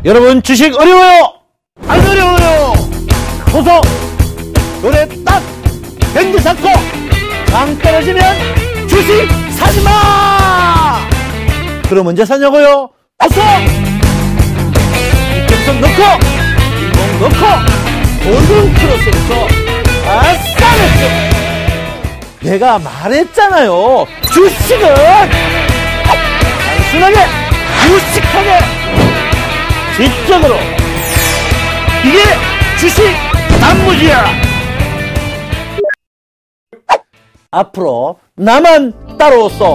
여러분 주식 어려워요? 안 어려워요. 보석 요래 딱 밴드 잡고 강 떨어지면 주식 사지마. 그럼 언제 사냐고요? 어서 이평선 넣고 이봉 넣고 골든 크로스에서 아싸냈죠. 내가 말했잖아요. 주식은 단순하게 무식하게 지적으로 이게 주식 단무지야. 앞으로 나만 따라오소.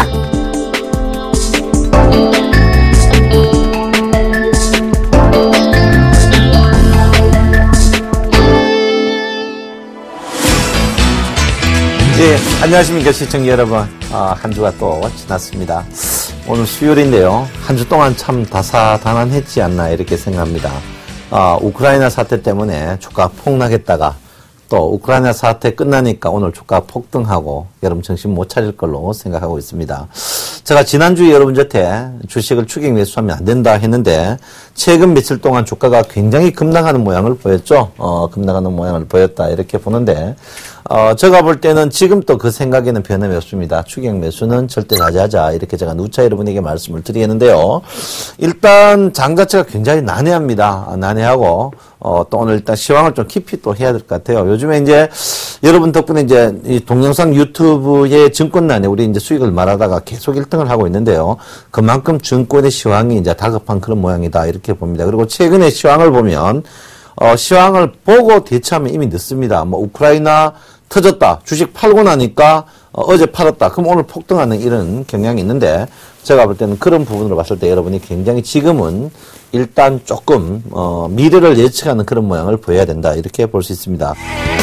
예, 안녕하십니까 시청자 여러분. 한 주가 또 지났습니다. 오늘 수요일인데요. 한 주 동안 참 다사다난했지 않나 이렇게 생각합니다. 우크라이나 사태 때문에 주가 폭락했다가 또 우크라이나 사태 끝나니까 오늘 주가 폭등하고 여러분 정신 못 차릴 걸로 생각하고 있습니다. 제가 지난주에 여러분 곁에 주식을 추격 매수하면 안 된다 했는데 최근 며칠 동안 주가가 굉장히 급락하는 모양을 보였죠. 급락하는 모양을 보였다 이렇게 보는데 제가 볼 때는 지금 또 그 생각에는 변함이 없습니다. 추격 매수는 절대 자제하자 이렇게 제가 누차 여러분에게 말씀을 드리겠는데요. 일단 장 자체가 굉장히 난해합니다. 난해하고 또 오늘 일단 시황을 좀 깊이 또 해야 될 것 같아요. 요즘에 이제 여러분 덕분에 이제 이 동영상 유튜브의 증권난에 우리 이제 수익을 말하다가 계속 1등을 하고 있는데요. 그만큼 증권의 시황이 이제 다급한 그런 모양이다 이렇게 봅니다. 그리고 최근의 시황을 보면 시황을 보고 대처하면 이미 늦습니다. 뭐 우크라이나 터졌다. 주식 팔고 나니까 어제 팔았다. 그럼 오늘 폭등하는 이런 경향이 있는데 제가 볼 때는 그런 부분으로 봤을 때 여러분이 굉장히 지금은 일단 조금 미래를 예측하는 그런 모양을 보여야 된다. 이렇게 볼 수 있습니다.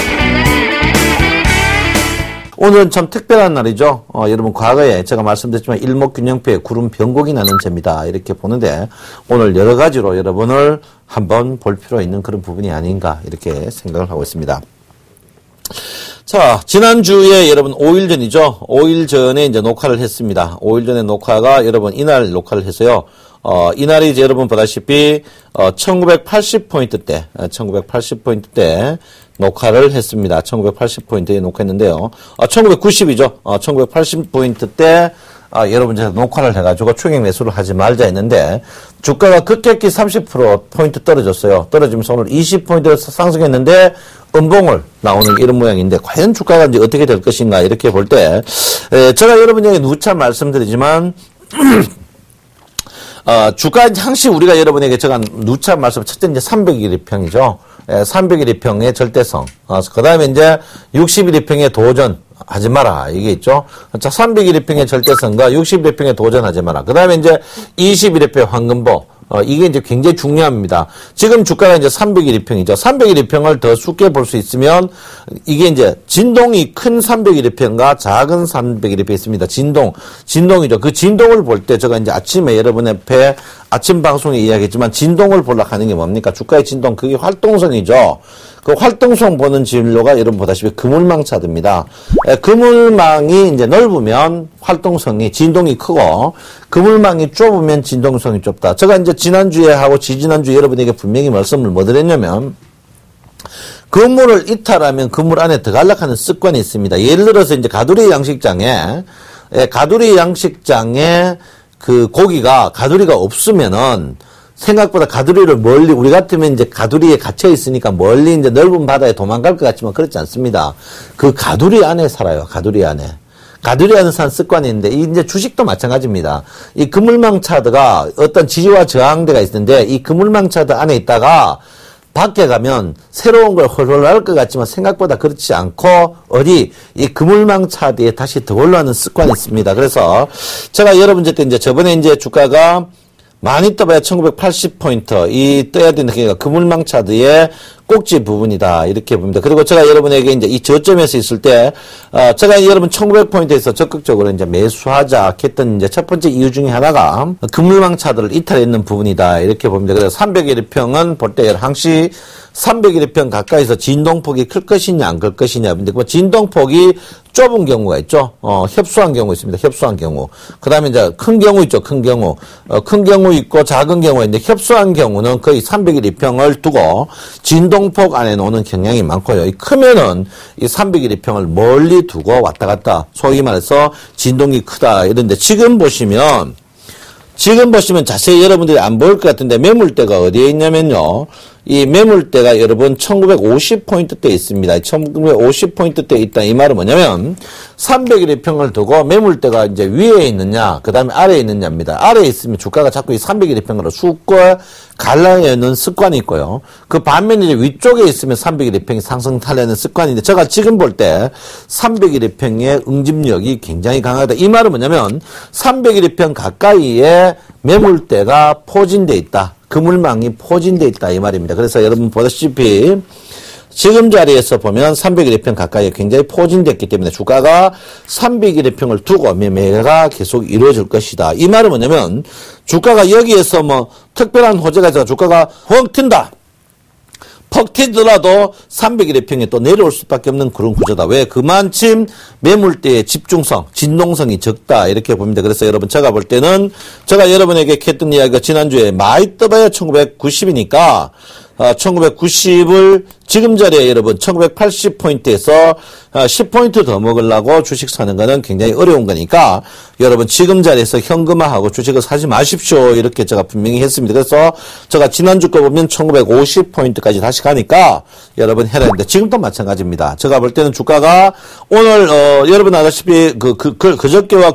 오늘은 참 특별한 날이죠. 여러분 과거에 제가 말씀드렸지만 일목균형표에 구름 변곡이 나는 재입니다. 이렇게 보는데 오늘 여러 가지로 여러분을 한번 볼 필요 있는 그런 부분이 아닌가 이렇게 생각을 하고 있습니다. 자, 지난주에 여러분 5일 전이죠. 5일 전에 이제 녹화를 했습니다. 5일 전에 녹화가 여러분 이날 녹화를 했어요. 이날이 이제 여러분 보다시피 1980포인트 때 녹화를 했습니다. 1980포인트에 녹화했는데요. 1990이죠. 1980포인트 때 여러분 제가 녹화를 해가지고 추격 매수를 하지 말자 했는데 주가가 급격히 30%포인트 떨어졌어요. 떨어지면서 오늘 20포인트 상승했는데 음봉을 나오는 이런 모양인데 과연 주가가 이제 어떻게 될 것인가 이렇게 볼 때 제가 여러분에게 누차 말씀드리지만 주가 항상 우리가 여러분에게 제가 누차 말씀 첫째 이제 300일2평이죠. 300일2평의 절대성. 그 다음에 이제 60일2평의 도전. 하지 마라. 이게 있죠. 자, 300일2평의 절대성과 60일2평의 도전하지 마라. 그 다음에 이제 21일평의 황금보. 이게 이제 굉장히 중요합니다. 지금 주가가 이제 300일2평이죠. 300일2평을 더 쉽게 볼 수 있으면 이게 이제 진동이 큰 300일2평과 작은 300일2평이 있습니다. 진동이죠. 그 진동을 볼 때 제가 이제 아침에 여러분 앞에 아침 방송에 이야기했지만 진동을 보려고 하는 게 뭡니까? 주가의 진동, 그게 활동성이죠. 그 활동성 보는 진로가 여러분 보다시피 그물망 차트입니다. 그물망이 이제 넓으면 활동성이, 진동이 크고, 그물망이 좁으면 진동성이 좁다. 제가 이제 지난주에 하고 지지난주에 여러분에게 분명히 말씀을 뭐 드렸냐면, 그물을 이탈하면 그물 안에 들어가려고 하는 습관이 있습니다. 예를 들어서 이제 가두리 양식장에 그 고기가 가두리가 없으면은 생각보다 가두리를 멀리, 우리 같으면 이제 가두리에 갇혀 있으니까 멀리 이제 넓은 바다에 도망갈 것 같지만 그렇지 않습니다. 그 가두리 안에 살아요. 가두리 안에 사는 습관이 있는데, 이제 주식도 마찬가지입니다. 이 그물망 차트가 어떤 지지와 저항대가 있는데, 이 그물망 차트 안에 있다가 밖에 가면 새로운 걸 헐헐 할 것 같지만 생각보다 그렇지 않고 이 그물망 차트에 다시 더 올라가는 습관이 있습니다. 그래서 제가 여러분들 때 이제 저번에 이제 주가가 많이 떠봐야 1980포인트, 이 떠야 되는, 그러니까 그물망 차트에 꼭지 부분이다. 이렇게 봅니다. 그리고 제가 여러분에게 이제 이 저점에서 있을 때, 제가 여러분 1900포인트에서 적극적으로 이제 매수하자 했던 이제 첫 번째 이유 중에 하나가 그물망 차들을 이탈했는 부분이다. 이렇게 봅니다. 그래서 301일평은 볼 때 항시 301일평 가까이서 진동폭이 클 것이냐 안 클 것이냐. 근데 그 진동폭이 좁은 경우가 있죠. 협소한 경우 있습니다. 협소한 경우. 그 다음에 이제 큰 경우 있죠. 큰 경우. 큰 경우 있고 작은 경우가 있는데 협소한 경우는 거의 301일평을 두고 진동폭 안에 놓는 경향이 많고요. 이 크면은 이 301일평을 멀리 두고 왔다 갔다. 소위 말해서 진동이 크다. 이런데 지금 보시면 자세히 여러분들이 안 보일 것 같은데 매물대가 어디에 있냐면요. 이 매물대가 여러분 1950포인트대에 있습니다. 1950포인트대에 있다. 이 말은 뭐냐면 301일평을 두고 매물대가 이제 위에 있느냐 그 다음에 아래에 있느냐입니다. 아래에 있으면 주가가 자꾸 이 301일평으로 쑥고 갈라내는 습관이 있고요. 그 반면에 이제 위쪽에 있으면 301일평이 상승 타려는 습관인데 제가 지금 볼 때 301일평의 응집력이 굉장히 강하다. 이 말은 뭐냐면 301일평 가까이에 매물대가 포진돼 있다. 그물망이 포진돼 있다 이 말입니다. 그래서 여러분 보다시피 지금 자리에서 보면 301일평 가까이에 굉장히 포진됐기 때문에 주가가 301일평을 두고 매매가 계속 이루어질 것이다. 이 말은 뭐냐면 주가가 여기에서 뭐 특별한 호재가 있어서 주가가 펑 튄다. 퍽 튀더라도 301일평에 또 내려올 수밖에 없는 그런 구조다. 왜? 그만큼 매물대의 집중성, 진동성이 적다. 이렇게 봅니다. 그래서 여러분 제가 볼 때는 제가 여러분에게 했던 이야기가 지난주에 많이 떠봐야 1990이니까 1990을 지금 자리에 여러분 1980포인트에서 10포인트 더 먹으려고 주식 사는 거는 굉장히 어려운 거니까 여러분 지금 자리에서 현금화하고 주식을 사지 마십시오. 이렇게 제가 분명히 했습니다. 그래서 제가 지난주 거 보면 1950포인트까지 다시 가니까 여러분 해라 했는데 지금도 마찬가지입니다. 제가 볼 때는 주가가 오늘 여러분 아다시피 그저께와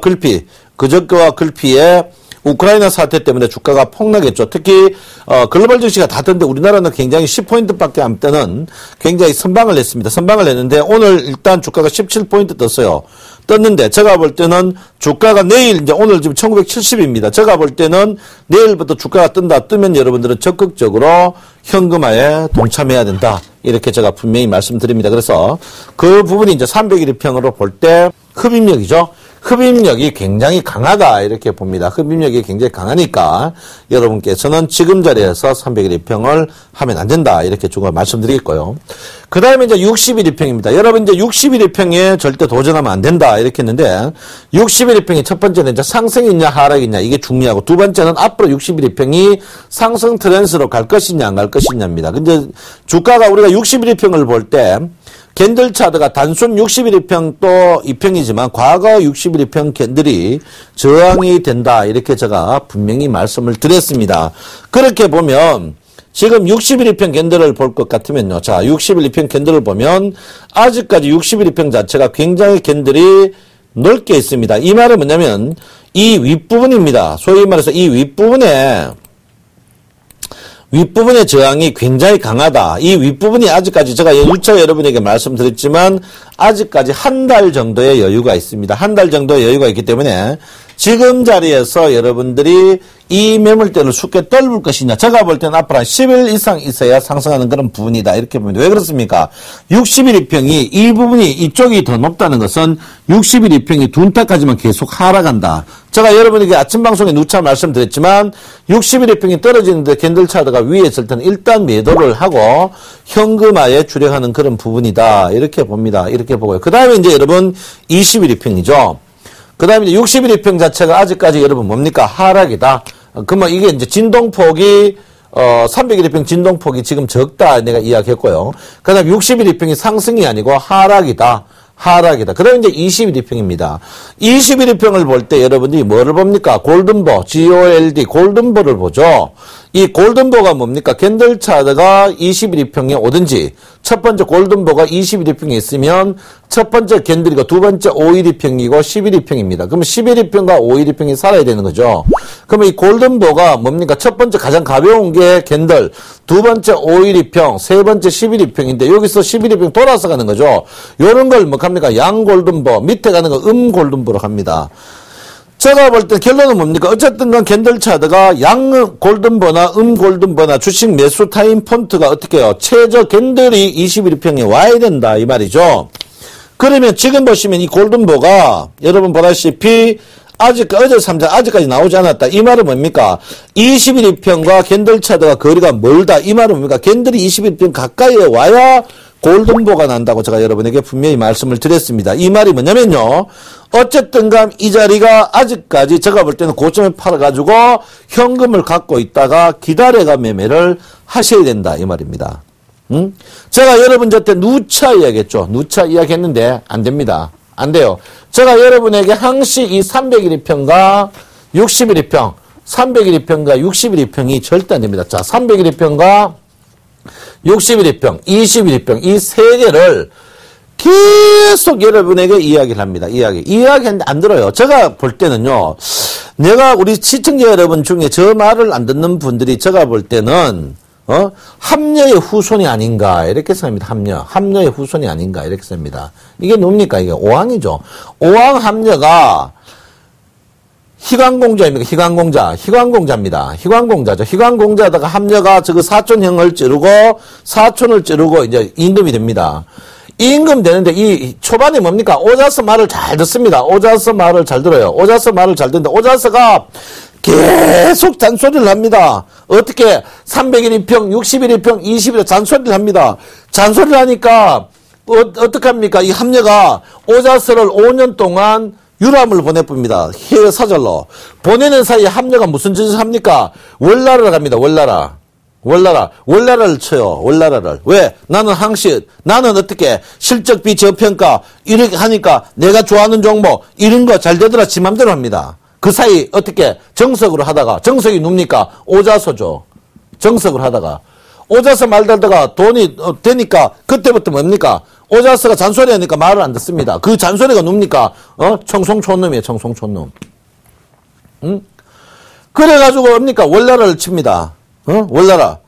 글피에 우크라이나 사태 때문에 주가가 폭락했죠. 특히 글로벌 증시가 닿던데 우리나라는 굉장히 10포인트밖에 안 뜨는 굉장히 선방을 했습니다. 선방을 했는데 오늘 일단 주가가 17포인트 떴어요. 떴는데 제가 볼 때는 주가가 내일 이제 오늘 지금 1970입니다. 제가 볼 때는 내일부터 주가가 뜨면 여러분들은 적극적으로 현금화에 동참해야 된다. 이렇게 제가 분명히 말씀드립니다. 그래서 그 부분이 이제 301일평으로 볼 때 흡입력이죠. 흡입력이 굉장히 강하다 이렇게 봅니다. 흡입력이 굉장히 강하니까 여러분께서는 지금 자리에서 301일평을 하면 안 된다 이렇게 좀 말씀드리겠고요. 그 다음에 이제 61일평입니다. 여러분 이제 61일평에 절대 도전하면 안 된다 이렇게 했는데 61일평이 첫 번째는 이제 상승이냐 하락이냐 이게 중요하고 두 번째는 앞으로 61일평이 상승 트렌드로 갈 것이냐 안 갈 것이냐입니다. 근데 주가가 우리가 61일평을 볼 때 캔들 차트가 단순 61일평 또 2평이지만 과거 61일평 캔들이 저항이 된다. 이렇게 제가 분명히 말씀을 드렸습니다. 그렇게 보면 지금 61일평 캔들을 볼 것 같으면요. 자, 61일평 캔들을 보면 아직까지 61일평 자체가 굉장히 캔들이 넓게 있습니다. 이 말은 뭐냐면 이 윗부분입니다. 소위 말해서 이 윗부분의 저항이 굉장히 강하다. 이 윗부분이 아직까지 제가 누차 여러분에게 말씀드렸지만 아직까지 한 달 정도의 여유가 있습니다. 한 달 정도의 여유가 있기 때문에 지금 자리에서 여러분들이 이 매물대를 쉽게 떨굴 것이냐. 제가 볼 때는 앞으로 한 10일 이상 있어야 상승하는 그런 부분이다. 이렇게 봅니다. 왜 그렇습니까? 61일평이 이 부분이 이쪽이 더 높다는 것은 61일평이 둔타까지만 계속 하락한다. 제가 여러분에게 아침 방송에 누차 말씀드렸지만 61일평이 떨어지는데 캔들 차트가 위에 있을 때는 일단 매도를 하고 현금화에 주력하는 그런 부분이다. 이렇게 봅니다. 이렇게 보고요. 그 다음에 이제 여러분 21일평이죠. 그 다음에 이제 61일평 자체가 아직까지 여러분 뭡니까? 하락이다. 그러면 이게 이제 진동폭이 301일평 진동폭이 지금 적다 내가 이야기했고요. 그 다음에 61일평이 상승이 아니고 하락이다. 그 다음에 이제 21일평입니다. 21일평을 볼 때 여러분들이 뭐를 봅니까? 골든보, GOLD, 골든보를 보죠. 이 골든보가 뭡니까? 캔들 차트가 21일평에 오든지 첫 번째 골든보가 21일평에 있으면 첫 번째 캔들이고 두 번째 5일이평이고 11일평입니다. 그러면 11일평과 5일이평이 살아야 되는 거죠. 그러면 이 골든보가 뭡니까? 첫 번째 가장 가벼운 게 캔들, 두 번째 5일이평, 세 번째 11일평인데 여기서 11일평 돌아서 가는 거죠. 요런 걸 뭐 합니까? 양 골든보, 밑에 가는 거 골든보로 갑니다. 제가 볼 때 결론은 뭡니까? 어쨌든 간 캔들차트가 양 골든버나 골든버나 주식 매수 타임 폰트가 어떻게 해요? 최저 캔들이 21평에 와야 된다 이 말이죠. 그러면 지금 보시면 이 골든버가 여러분 보다시피 어제 3장 아직까지 나오지 않았다. 이 말은 뭡니까? 21평과 캔들차트가 거리가 멀다. 이 말은 뭡니까? 캔들이 21평 가까이에 와야 골든버가 난다고 제가 여러분에게 분명히 말씀을 드렸습니다. 이 말이 뭐냐면요. 어쨌든 간 이 자리가 아직까지 제가 볼 때는 고점에 팔아가지고 현금을 갖고 있다가 기다려가 매매를 하셔야 된다. 이 말입니다. 제가 여러분 저때 누차 이야기했죠. 누차 이야기했는데 안 됩니다. 안 돼요. 제가 여러분에게 항시 이 301평과 61평, 301평과 61평이 절대 안 됩니다. 자, 301평과 61평, 21평 이 세 개를 계속 여러분에게 이야기를 합니다. 이야기하는데 안 들어요. 제가 볼 때는요. 내가 우리 시청자 여러분 중에 저 말을 안 듣는 분들이 제가 볼 때는 합녀의 후손이 아닌가 이렇게 생각합니다. 합녀의 후손이 아닌가 이렇게 생각합니다. 이게 뭡니까? 이게 오왕이죠. 오왕 합녀가 희광공자입니까? 희광공자입니다. 희광공자죠. 희광공자다가 합녀가 저거 사촌형을 사촌을 찌르고 이제 임금이 됩니다. 임금 되는데 이 초반에 뭡니까? 오자서 말을 잘 듣습니다. 오자서 말을 잘 들어요. 오자서 말을 잘 듣는데 오자서가 계속 잔소리를 합니다. 어떻게 301평, 61평, 21평 잔소리를 합니다. 잔소리를 하니까 어떡합니까? 이 합녀가 오자서를 5년 동안 유람을 보내봅니다. 해외 사절로. 보내는 사이에 합녀가 무슨 짓을 합니까? 월나라를 갑니다. 월나라를 쳐요. 월나라를. 왜? 나는 나는 어떻게 실적 비저평가 이렇게 하니까 내가 좋아하는 종목 이런 거 잘 되더라 지 맘대로 합니다. 그 사이 어떻게 정석으로 하다가 정석이 뭡니까? 오자서죠. 정석을 하다가 오자서 말 달다가 돈이 되니까 그때부터 뭡니까? 오자서가 잔소리 하니까 말을 안 듣습니다. 그 잔소리가 뭡니까? 청송촌놈이에요. 청송촌놈. 응? 그래가지고 뭡니까? 월나라를 칩니다. 월나라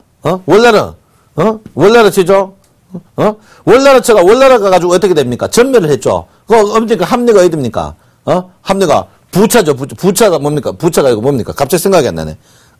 치죠? 월나라 쳐가 월나라 가가지고 어떻게 됩니까? 전멸을 했죠. 뭡니까? 합리가 어디 됩니까? 합리가 부차죠. 부차가 뭡니까? 부차가 이거 뭡니까? 갑자기 생각이 안 나네.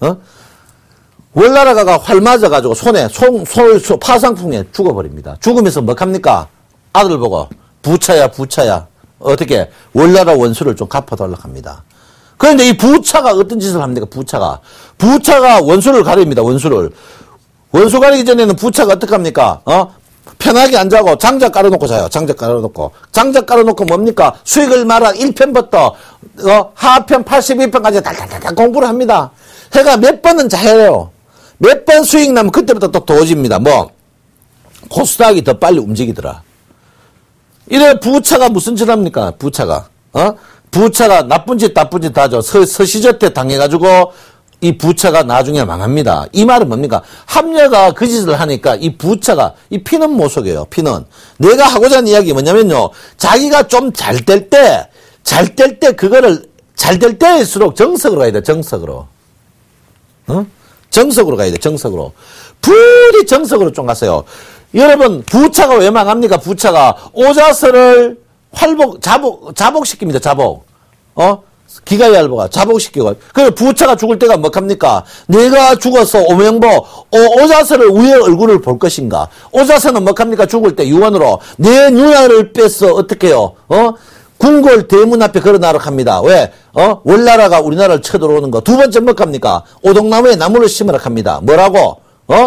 월나라가 활 맞아가지고 파상풍에 죽어버립니다. 죽으면서 뭐 합니까? 아들 보고 부차야. 어떻게? 월나라 원수를 좀 갚아달라고 합니다. 그런데 이 부차가 어떤 짓을 합니까? 부차가 원수를 가립니다. 원수 가리기 전에는 부차가 어떻게 합니까? 편하게 안 자고 장작 깔아놓고 자요. 장작 깔아놓고 뭡니까? 수익을 말한 1편부터 하편 82편까지 달달달 공부를 합니다. 해가 몇 번은 자해요. 몇 번 수익 나면 그때부터 또 도집니다. 코스닥이 더 빨리 움직이더라. 이래 부차가 무슨 짓 합니까? 부차가 나쁜 짓 하죠. 서시저태 당해가지고 이 부차가 나중에 망합니다. 이 말은 뭡니까? 합녀가 그 짓을 하니까 이 부차가 이 피는 못 속여요. 피는. 내가 하고자 하는 이야기 뭐냐면요. 자기가 좀 잘 될 때 그거를 잘 될 때일수록 정석으로 가야 돼. 정석으로 가야 돼. 정석으로. 부디 정석으로 좀 가세요. 여러분 부차가 왜 망합니까? 부차가 오자서를 자복시킵니다. 자복. 기가 얇아가 자복시키고. 그래 부차가 죽을 때가 뭐합니까? 내가 죽어서 오명보 오자서를 위에 얼굴을 볼 것인가? 오자서는 뭐합니까? 죽을 때 유언으로 내 누나를 뺏어 어떻게 해요? 궁궐 대문 앞에 걸어놔라 합니다. 왜? 월나라가 우리나라를 쳐들어오는 거. 두 번째 뭐합니까? 오동나무에 나무를 심으라 합니다. 뭐라고?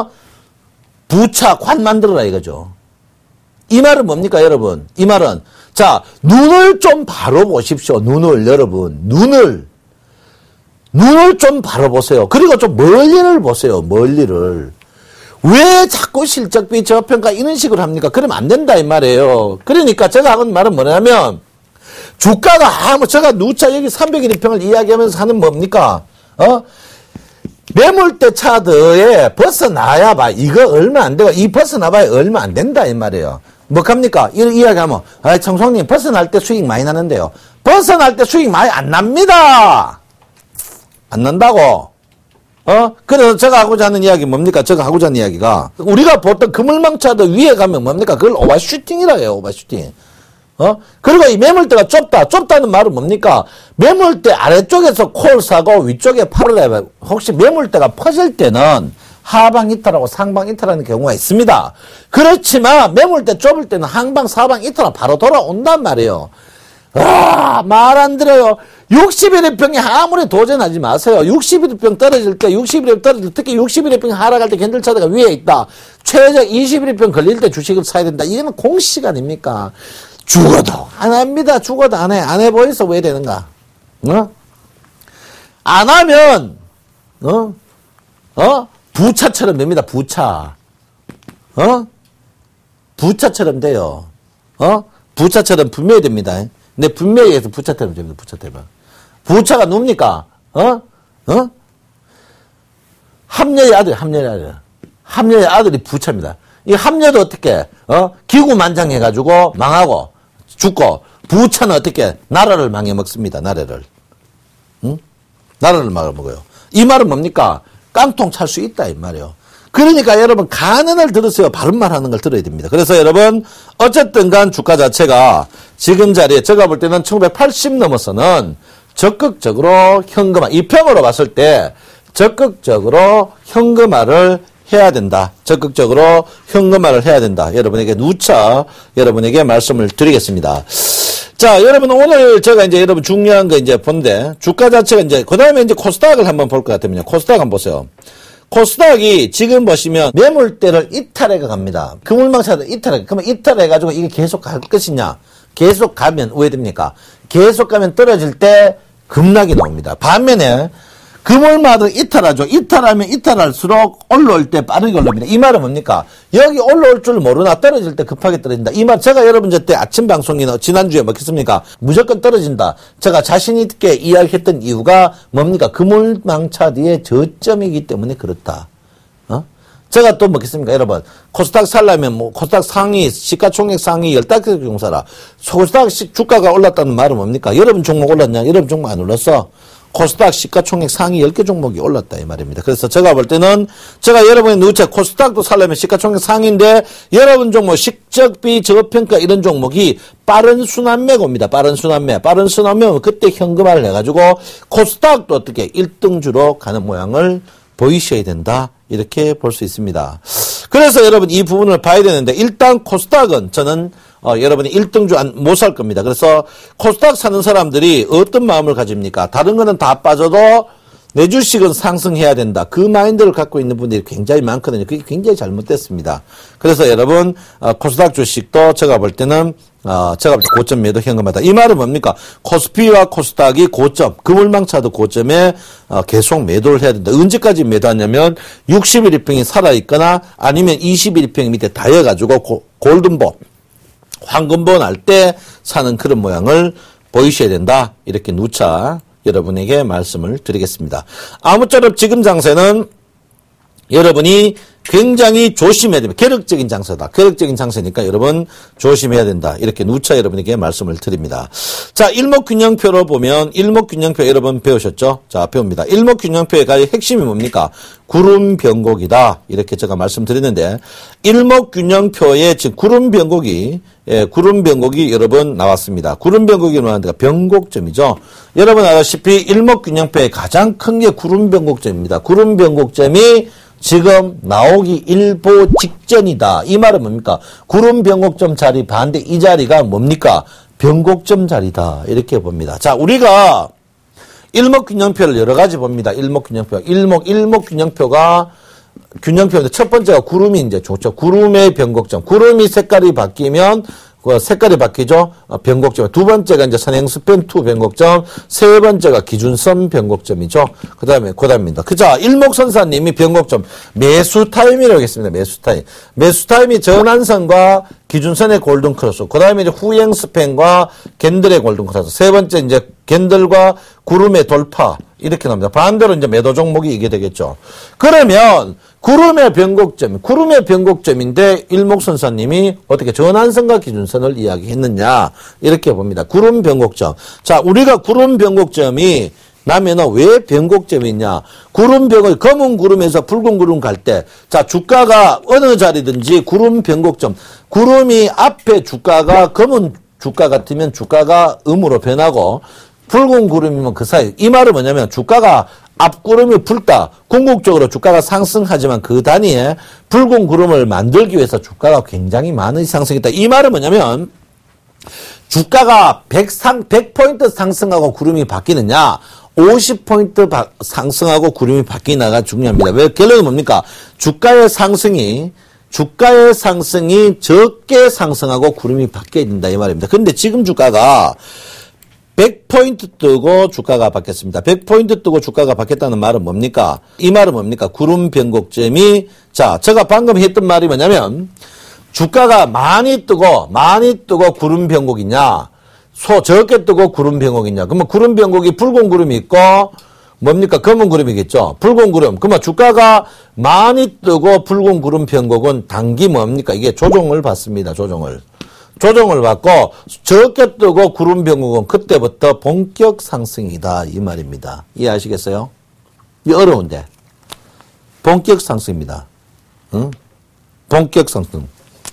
부차 관 만들어라 이거죠. 이 말은 뭡니까 여러분? 이 말은 자 눈을 좀 바로 보십시오. 여러분 눈을 좀 바로 보세요. 그리고 좀 멀리를 보세요. 멀리를. 왜 자꾸 실적비 저평가 이런 식으로 합니까? 그러면 안 된다 이 말이에요. 그러니까 제가 하는 말은 뭐냐면 주가가 제가 누차 여기 301평을 이야기하면서 하는 뭡니까? 매물대 차트에 벗어나야 봐. 이거 얼마 안 되고 이 벗어나봐야 얼마 안 된다 이 말이에요. 뭐합니까? 이런 이야기하면 청송님 벗어날 때 수익 많이 나는데요. 벗어날 때 수익 많이 안 납니다. 안 난다고. 그래서 제가 하고자 하는 이야기 뭡니까? 제가 하고자 하는 이야기가 우리가 보통 그물망 차트 위에 가면 뭡니까? 그걸 오버슈팅이라 해요. 오버슈팅. 그리고 이 매물대가 좁다. 좁다는 말은 뭡니까? 매물대 아래쪽에서 콜 사고 위쪽에 팔을 해봐. 혹시 매물대가 퍼질 때는 하방 이탈하고 상방 이탈하는 경우가 있습니다. 그렇지만 매물대 좁을 때는 항방, 사방 이탈하고 바로 돌아온단 말이에요. 말 안 들어요. 61일평이 아무리 도전하지 마세요. 61일평 떨어질 때, 61일평 떨어질 때, 특히 61일평 하락할 때 캔들 차트가 위에 있다. 최저 21일평 걸릴 때 주식을 사야 된다. 이거는 공식 아닙니까? 죽어도 안 합니다. 죽어도 안 해. 안 해 보여서 왜 되는가? 안 하면, 부차처럼 됩니다. 부차. 부차처럼 돼요. 부차처럼 분명히 됩니다. 근데 분명히 해서 부차처럼 됩니다. 부차처럼. 부차가 뭡니까? 합녀의 아들, 합녀의 아들. 합녀의 아들이 부차입니다. 이 합녀도 어떻게, 기구만장해가지고 망하고 죽고, 부차는 어떻게, 나라를 망해먹습니다. 나라를. 나라를 망해먹어요. 이 말은 뭡니까? 깡통 찰 수 있다, 이 말이에요. 그러니까 여러분, 가능을 들으세요. 바른 말 하는 걸 들어야 됩니다. 그래서 여러분, 어쨌든 간 주가 자체가 지금 자리에 제가 볼 때는 1980 넘어서는 적극적으로 현금화, 이평으로 봤을 때 적극적으로 현금화를 해야 된다. 적극적으로 현금화를 해야 된다. 여러분에게 누차 여러분에게 말씀을 드리겠습니다. 자, 여러분 오늘 제가 이제 여러분 중요한 거 이제 본데 주가 자체가 이제 그다음에 이제 코스닥을 한번 볼 것 같으면요. 코스닥 한번 보세요. 코스닥이 지금 보시면 매물대를 이탈해 갑니다. 그물망차를 이탈해. 그러면 이탈해 가지고 이게 계속 갈 것이냐? 계속 가면 왜 됩니까? 계속 가면 떨어질 때 급락이 나옵니다. 반면에 그물마를 이탈하죠. 이탈하면 이탈할수록 올라올 때 빠르게 올라옵니다. 이 말은 뭡니까? 여기 올라올 줄 모르나 떨어질 때 급하게 떨어진다. 이 말 제가 여러분 저 때 아침 방송이나 지난주에 먹겠습니까? 무조건 떨어진다. 제가 자신 있게 이야기했던 이유가 뭡니까? 그물망차 뒤에 저점이기 때문에 그렇다. 제가 또 먹겠습니까? 여러분 코스닥 살려면 뭐 코스닥 상위 시가총액 상위 15개 종목 사라. 코스닥 주가가 올랐다는 말은 뭡니까? 여러분 종목 올랐냐? 여러분 종목 안 올랐어? 코스닥 시가총액 상위 10개 종목이 올랐다 이 말입니다. 그래서 제가 볼 때는 제가 여러분의 누차 코스닥도 살려면 시가총액 상위인데 여러분 종목 식적비 저평가 이런 종목이 빠른 순환매가 옵니다. 빠른 순환매. 빠른 순환매 오면 그때 현금화를 해가지고 코스닥도 어떻게 1등주로 가는 모양을 보이셔야 된다. 이렇게 볼 수 있습니다. 그래서 여러분 이 부분을 봐야 되는데 일단 코스닥은 저는 여러분이 1등주 못 살 겁니다. 그래서 코스닥 사는 사람들이 어떤 마음을 가집니까? 다른 거는 다 빠져도 내 주식은 상승해야 된다. 그 마인드를 갖고 있는 분들이 굉장히 많거든요. 그게 굉장히 잘못됐습니다. 그래서 여러분 코스닥 주식도 제가 볼 때는 제가 볼 때 고점 매도 현금화다. 이 말은 뭡니까? 코스피와 코스닥이 고점, 그물망차도 고점에 계속 매도를 해야 된다. 언제까지 매도하냐면 61일평이 살아있거나 아니면 21일평 밑에 닿여가지고 골든보, 황금보 날 때 사는 그런 모양을 보이셔야 된다. 이렇게 누차 여러분에게 말씀을 드리겠습니다. 아무쪼록 지금 장세는 여러분이 굉장히 조심해야 됩니다. 계력적인 장세다. 계력적인 장세니까 여러분 조심해야 된다. 이렇게 누차 여러분에게 말씀을 드립니다. 자, 일목균형표로 보면 일목균형표 여러분 배우셨죠? 자, 배웁니다. 일목균형표의 가장 핵심이 뭡니까? 구름 변곡이다. 이렇게 제가 말씀드렸는데 일목균형표의 지금 구름 변곡이 여러분 나왔습니다. 구름 변곡이 나왔는 데가 변곡점이죠. 여러분 알다시피 일목균형표의 가장 큰 게 구름 변곡점입니다. 구름 변곡점이 지금 나오기 일보 직전이다. 이 말은 뭡니까? 구름 변곡점 자리 반대 이 자리가 뭡니까? 변곡점 자리다. 이렇게 봅니다. 자, 우리가 일목균형표를 여러 가지 봅니다. 일목균형표가 균형표인데 첫 번째가 구름이 이제 좋죠. 구름의 변곡점. 구름이 색깔이 바뀌면 색깔이 바뀌죠. 변곡점. 두 번째가 이제 선행스팬 2 변곡점. 세 번째가 기준선 변곡점이죠. 그다음입니다. 그자 일목선사님이 변곡점 매수 타임이라고 했습니다. 매수 타임. 매수 타임이 전환선과 기준선의 골든 크로스. 그다음에 이제 후행 스팬과 캔들의 골든 크로스. 세 번째 이제 캔들과 구름의 돌파. 이렇게 나옵니다. 반대로 이제 매도 종목이 이게 되겠죠. 그러면 구름의 변곡점인데 일목선사님이 어떻게 전환선과 기준선을 이야기했느냐 이렇게 봅니다. 구름 변곡점. 자, 우리가 구름 변곡점이 나면은 왜 변곡점이 있냐? 구름 변곡, 검은 구름에서 붉은 구름 갈 때, 자, 주가가 어느 자리든지 구름 변곡점, 구름이 앞에 주가가 검은 주가 같으면 주가가 음으로 변하고 붉은 구름이면 그 사이. 이 말은 뭐냐면 주가가 앞구름이 붉다. 궁극적으로 주가가 상승하지만 그 단위에 붉은 구름을 만들기 위해서 주가가 굉장히 많은 상승했다. 이 말은 뭐냐면 주가가 100포인트 상승하고 구름이 바뀌느냐 50포인트 상승하고 구름이 바뀌느냐가 중요합니다. 왜? 결론은 뭡니까? 주가의 상승이 적게 상승하고 구름이 바뀌어야 된다 이 말입니다. 그런데 지금 주가가 100포인트 뜨고 주가가 바뀌었습니다. 100포인트 뜨고 주가가 바뀌었다는 말은 뭡니까? 이 말은 뭡니까? 구름 변곡점이 자, 제가 방금 했던 말이 뭐냐면 주가가 많이 뜨고 구름 변곡이냐 적게 뜨고 구름 변곡이냐. 그러면 구름 변곡이 붉은 구름이 있고 뭡니까? 검은 구름이겠죠. 붉은 구름. 그러면 주가가 많이 뜨고 붉은 구름 변곡은 단기 뭡니까? 이게 조정을 받습니다. 조정을 받고 적게 뜨고 구름 변곡은 그때부터 본격 상승이다 이 말입니다. 이해하시겠어요? 이 어려운데 본격 상승입니다. 응? 본격 상승.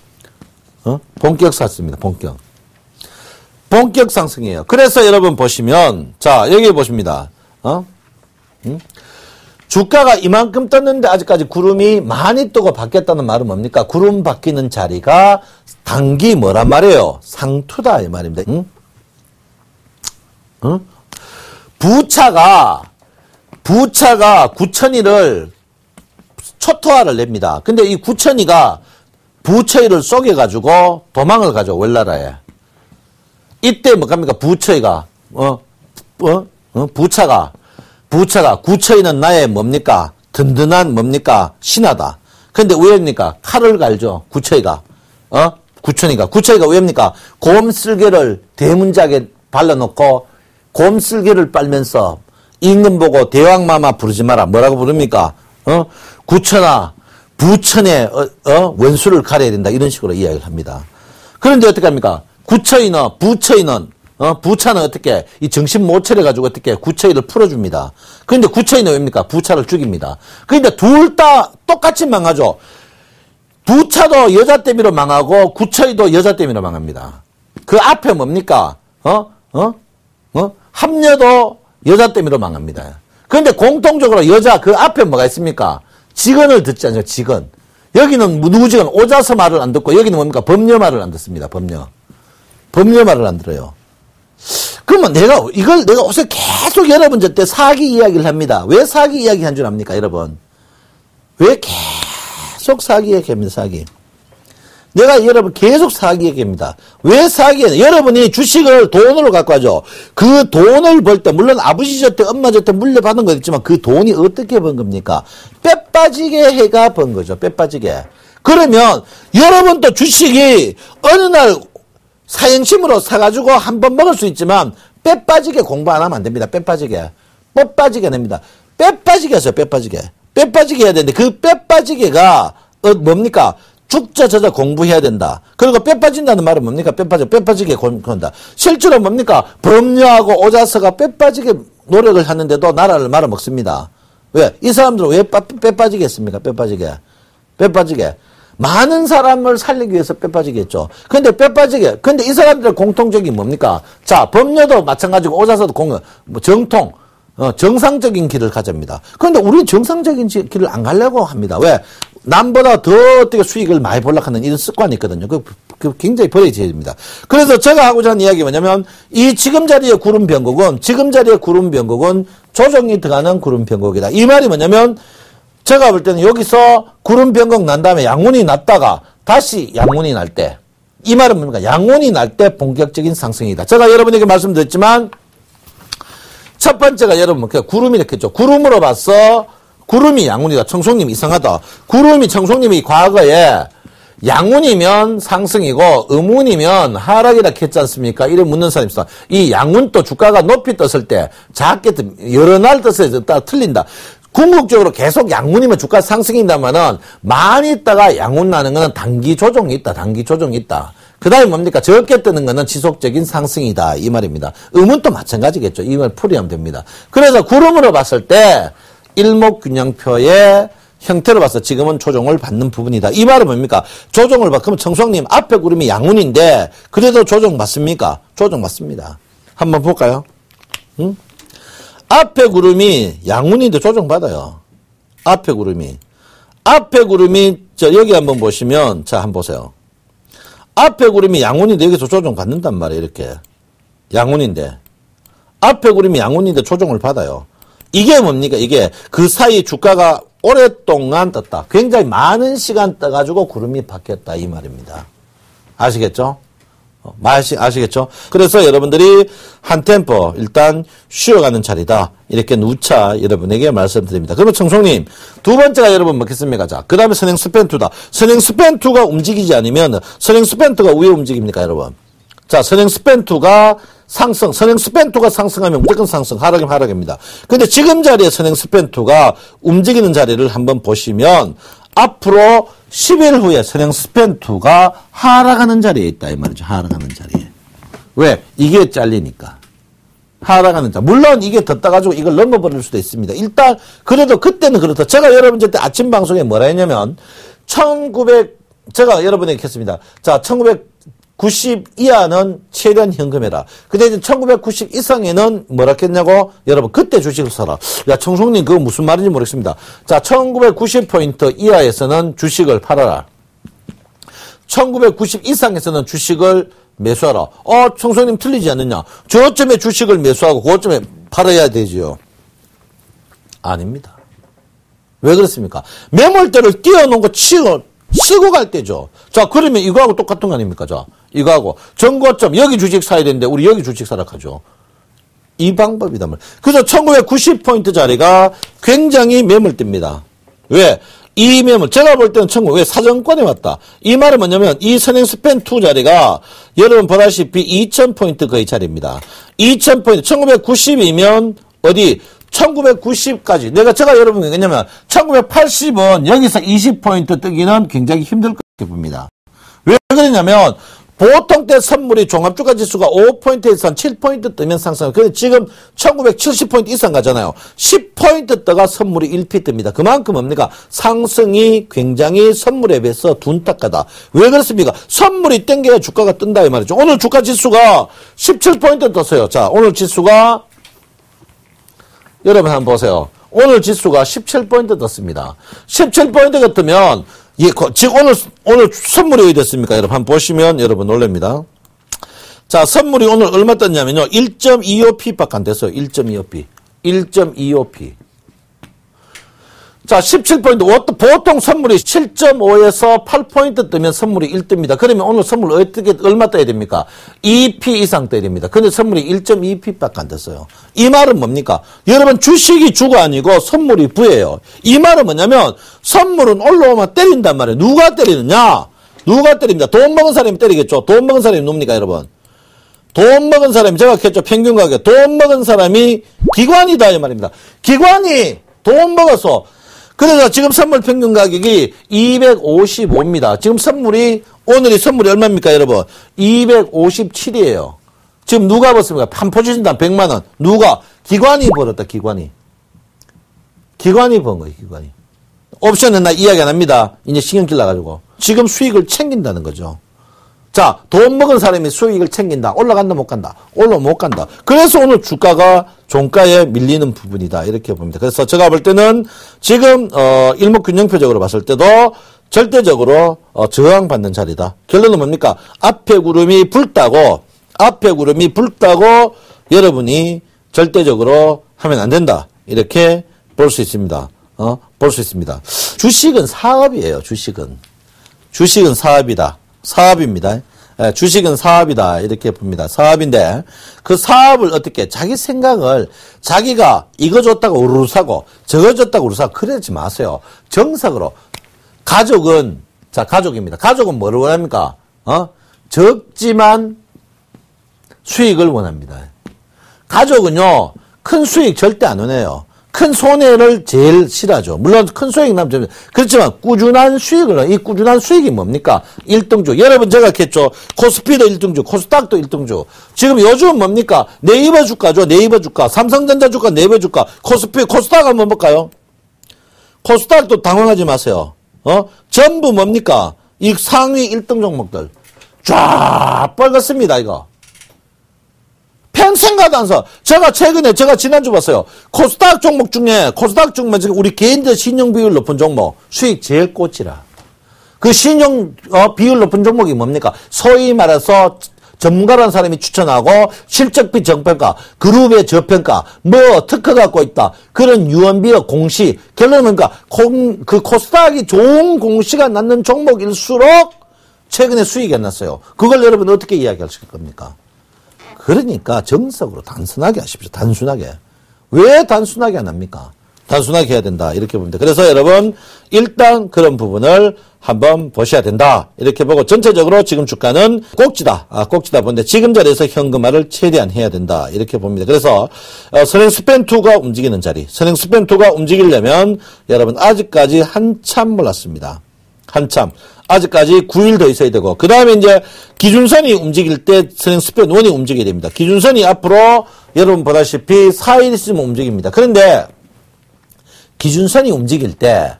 본격 상승입니다. 본격 상승이에요. 그래서 여러분 보시면 자 여기 보십니다. 주가가 이만큼 떴는데 아직까지 구름이 많이 뜨고 바뀌었다는 말은 뭡니까? 구름 바뀌는 자리가 단기 뭐란 말이에요? 상투다 이 말입니다. 부차가 9,000위를 초토화를 냅니다. 근데 이 9,000위가 부처위를 쏘개가지고 도망을 가죠. 월나라에. 이때 뭐 갑니까? 부처위가 부차가 9,000위는 나의 뭡니까? 든든한 뭡니까? 신하다. 근데 왜입니까? 칼을 갈죠. 9,000위가. 9,000위가 왜입니까? 곰쓸개를 대문짝에 발라놓고 곰쓸개를 빨면서 임금 보고 대왕마마 부르지 마라. 뭐라고 부릅니까? 9,000아 부천의 원수를 가려야 된다. 이런 식으로 이야기를 합니다. 그런데 어떻게 합니까? 부처위는 부차는 어떻게 이 정신 못 차려가지고 어떻게 구처위를 풀어줍니다. 그런데 구처위는 왜입니까? 부차를 죽입니다. 그런데 둘 다 똑같이 망하죠. 부차도 여자 때문에 망하고 구처위도 여자 때문에 망합니다. 그 앞에 뭡니까? 합녀도 여자 때문에 망합니다. 그런데 공통적으로 여자 그 앞에 뭐가 있습니까? 직언을 듣지 않죠. 직언. 여기는 누구 직언? 오자서 말을 안 듣고 여기는 뭡니까? 법녀 말을 안 듣습니다. 법녀 말을 안 들어요. 그러면 내가 어제 계속 여러분 때 사기 이야기를 합니다. 왜 사기 이야기 한 줄 압니까, 여러분? 왜 계속 사기 얘기합니다, 사기. 내가 여러분 계속 사기 얘기합니다. 왜 사기예요? 여러분이 주식을 돈으로 갖고 하죠. 그 돈을 벌 때, 물론 아버지 저 때, 엄마 저 때 물려받은 거 있지만 그 돈이 어떻게 번 겁니까? 빼 빠지게 해가 번 거죠. 빼 빠지게. 그러면 여러분도 주식이 어느 날 사행심으로 사가지고 한 번 먹을 수 있지만 빼 빠지게 공부 안 하면 안 됩니다. 빼 빠지게 됩니다. 빼 빠지게 하세요. 빼 빠지게 해야 되는데 그 빼 빠지게가 뭡니까? 죽자 저자 공부해야 된다. 그리고 빼 빠진다는 말은 뭡니까? 빼 빠지게 공부한다. 실제로 뭡니까? 법녀하고 오자서가 빼 빠지게 노력을 하는데도 나라를 말아먹습니다. 왜? 이 사람들은 왜 빼 빠지게 했습니까? 빼 빠지게. 많은 사람을 살리기 위해서 빼 빠지게 했죠. 근데 이 사람들의 공통적인 뭡니까? 자, 법녀도 마찬가지고 오자서도 정통, 정상적인 길을 가집니다. 그런데 우리 정상적인 길을 안 가려고 합니다. 왜? 남보다 더 어떻게 수익을 많이 보려고 하는 이런 습관이 있거든요. 그 굉장히 버려져야 됩니다. 그래서 제가 하고자 하는 이야기가 뭐냐면, 이 지금 자리의 구름 변곡은 조정이 들어가는 구름 변곡이다. 이 말이 뭐냐면, 제가 볼 때는 여기서 구름 변곡 난 다음에 양운이 났다가 다시 양운이 날 때, 이 말은 뭡니까? 양운이 날 때 본격적인 상승이다. 제가 여러분에게 말씀드렸지만, 첫 번째가 여러분, 구름이 이렇게 했죠. 구름으로 봐서, 구름이 양운이다. 청송님 이상하다. 청송님이 과거에 양운이면 상승이고, 음운이면 하락이라 했지 않습니까? 이래 묻는 사람이 있어. 이 양운도 주가가 높이 떴을 때, 작게, 여러 날 떴을 때 틀린다. 궁극적으로 계속 양운이면 주가 상승인다면은 많이 있다가 양운 나는 거는 단기 조정이 있다. 그 다음에 뭡니까? 적게 뜨는 거는 지속적인 상승이다. 이 말입니다. 음운도 마찬가지겠죠. 이 말 풀이하면 됩니다. 그래서 구름으로 봤을 때 일목균형표에 형태로 봐서 지금은 조정을 받는 부분이다. 이 말은 뭡니까? 조정을 받, 그럼 청수왕님 앞에 구름이 양운인데 그래도 조정 받습니까? 조정 받습니다. 한번 볼까요? 응? 앞에 구름이 양운인데 조정 받아요. 앞에 구름이 여기 한번 보시면 자 한번 보세요. 앞에 구름이 양운인데 여기서 조정 받는단 말이에요. 이렇게 양운인데 앞에 구름이 양운인데 조정을 받아요. 이게 뭡니까? 이게 그 사이 주가가 오랫동안 떴다. 굉장히 많은 시간 떠가지고 구름이 바뀌었다 이 말입니다. 아시겠죠? 아시겠죠? 그래서 여러분들이 한 템포 일단 쉬어가는 자리다. 이렇게 누차 여러분에게 말씀드립니다. 그러면 청송님 두 번째가 여러분 뭐겠습니까? 자, 그 다음에 선행 스팬2다. 선행 스팬2가 움직이지 않으면 선행 스팬2가 왜 움직입니까 여러분? 자, 선행 스팬2가 상승, 선행 스팬2가 상승하면 무조건 상승, 하락이면 하락입니다. 근데 지금 자리에 선행 스팬2가 움직이는 자리를 한번 보시면 앞으로 10일 후에 선행 스팬2가 하락하는 자리에 있다 이 말이죠. 하락하는 자리에. 왜? 이게 잘리니까. 하락하는 자. 물론 이게 덧다 가지고 이걸 넘어버릴 수도 있습니다. 일단 그래도 그때는 그렇다. 제가 여러분 때 아침 방송에 뭐라 했냐면 제가 여러분에게 했습니다. 자, 1990 이하는 최대한 현금해라. 근데 이제 1990 이상에는 뭐라 했냐고? 여러분, 그때 주식을 사라. 야, 청송님, 그거 무슨 말인지 모르겠습니다. 자, 1990포인트 이하에서는 주식을 팔아라. 1990 이상에서는 주식을 매수하라. 청송님 틀리지 않느냐? 저점에 주식을 매수하고 그점에 팔아야 되지요. 아닙니다. 왜 그렇습니까? 매물대를 띄워놓은 거 치고 갈 때죠. 자, 그러면 이거하고 똑같은 거 아닙니까? 자, 이거하고. 전고점, 여기 주식 사야 되는데, 우리 여기 주식 사라 하죠. 이 방법이다. 그래서 1990포인트 자리가 굉장히 매물대입니다. 왜? 이 매물, 제가 볼 때는 왜 사정권에 왔다. 이 말은 뭐냐면, 이 선행 스팬2 자리가 여러분 보다시피 2000포인트 거의 자리입니다. 2000포인트, 1990이면 어디? 1990까지. 제가 여러분에게 왜냐면 1980은 여기서 20포인트 뜨기는 굉장히 힘들 것 봅니다. 왜 그러냐면 보통 때 선물이 종합주가 지수가 5포인트 이상 7포인트 뜨면 상승. 근데 지금 1970포인트 이상 가잖아요. 10포인트 떠가 선물이 1피 뜹니다. 그만큼 뭡니까? 상승이 굉장히 선물에 비해서 둔탁하다. 왜 그렇습니까? 선물이 땡겨야 주가가 뜬다 이 말이죠. 오늘 주가 지수가 17포인트 떴어요. 자, 오늘 지수가 여러분 한번 보세요. 오늘 지수가 17포인트 떴습니다. 17포인트가 뜨면 지금 오늘 선물이 어디 됐습니까? 여러분 한번 보시면 여러분 놀랍니다. 자, 선물이 오늘 얼마 떴냐면요. 1.25p밖에 안 됐어요. 1.25p. 1.25p. 자, 17포인트. 보통 선물이 7.5에서 8포인트 뜨면 선물이 1뜨입니다. 그러면 오늘 선물 얼마 떠야 됩니까? 2p 이상 떠야 됩니다. 근데 선물이 1.2p밖에 안 됐어요. 이 말은 뭡니까? 여러분, 주식이 주가 아니고 선물이 부예요. 이 말은 뭐냐면, 선물은 올라오면 때린단 말이에요. 누가 때리느냐? 누가 때립니다. 돈 먹은 사람이 때리겠죠. 돈 먹은 사람이 누굽니까, 여러분? 돈 먹은 사람이, 제가 했죠. 평균 가격. 돈 먹은 사람이 기관이다, 이 말입니다. 기관이 돈 먹어서, 그래서 지금 선물 평균 가격이 255입니다. 지금 오늘이 선물이 얼마입니까, 여러분? 257이에요. 지금 누가 벌었습니까? 한 포지션당 100만원. 누가? 기관이 벌었다, 기관이. 기관이 번 거예요, 기관이. 옵션은 나 이야기 안 합니다. 이제 신경 길러가지고. 지금 수익을 챙긴다는 거죠. 자, 돈 먹은 사람이 수익을 챙긴다. 올라간다, 못 간다. 못 간다. 그래서 오늘 주가가 종가에 밀리는 부분이다. 이렇게 봅니다. 그래서 제가 볼 때는 지금, 일목균형표적으로 봤을 때도 절대적으로, 저항받는 자리다. 결론은 뭡니까? 앞에 구름이 붉다고 여러분이 절대적으로 하면 안 된다. 이렇게 볼 수 있습니다. 볼 수 있습니다. 주식은 사업이에요, 주식은 사업이다. 사업입니다. 주식은 사업이다. 이렇게 봅니다. 사업인데 그 사업을 어떻게 자기 생각을 자기가 이거 줬다고 우르르 사고 저거 줬다고 우르르 사고 그러지 마세요. 정석으로 가족은 가족입니다. 가족은 뭐를 원합니까? 적지만 수익을 원합니다. 가족은요 큰 수익 절대 안 원해요. 큰 손해를 제일 싫어하죠. 물론 큰 수익 나면 그렇지만 꾸준한 수익을, 이 꾸준한 수익이 뭡니까? 1등주. 여러분 제가 했죠. 코스피도 1등주, 코스닥도 1등주. 지금 요즘 뭡니까? 네이버 주가죠. 네이버 주가. 삼성전자 주가, 네이버 주가. 코스닥 한번 볼까요? 코스닥도 당황하지 마세요. 전부 뭡니까? 이 상위 1등 종목들. 쫙 빨갛습니다, 이거. 평생 가도 안 사. 제가 지난주 봤어요. 코스닥 종목 중에 우리 개인들 신용 비율 높은 종목, 수익 제일 꽂히라. 그 신용, 비율 높은 종목이 뭡니까? 소위 말해서 전문가라는 사람이 추천하고 실적비 정평가, 그룹의 저평가, 특허 갖고 있다. 그런 유언비어 공시. 결론은 그 코스닥이 좋은 공시가 낳는 종목일수록 최근에 수익이 안 났어요. 그걸 여러분 어떻게 이야기하실 겁니까? 그러니까 정석으로 단순하게 하십시오. 단순하게. 왜 단순하게 안 합니까? 단순하게 해야 된다. 이렇게 봅니다. 그래서 여러분 일단 그런 부분을 한번 보셔야 된다. 이렇게 보고 전체적으로 지금 주가는 꼭지다. 꼭지다 보는데 지금 자리에서 현금화를 최대한 해야 된다. 이렇게 봅니다. 그래서 선행스팬2가 움직이는 자리. 선행스팬2가 움직이려면 여러분 아직까지 한참 몰랐습니다. 한참. 아직까지 9일 더 있어야 되고 그 다음에 이제 기준선이 움직일 때 선행스팬1이 움직여야 됩니다. 기준선이 앞으로 여러분 보다시피 4일 있으면 움직입니다. 그런데 기준선이 움직일 때